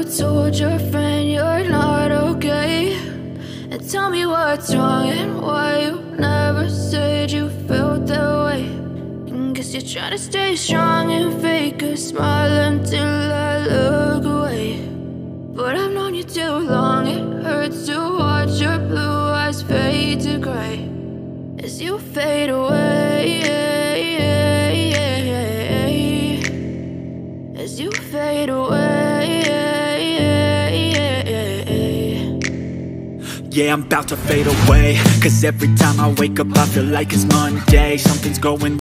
told your friend you're not okay? And tell me what's wrong and why you never said you felt that way. And guess you're trying to stay strong and fake a smile until I look away. But I've known you too long, it hurts to watch your blue eyes fade to gray as you fade away, as you fade away. Yeah, I'm about to fade away, cause every time I wake up I feel like it's Monday. Something's going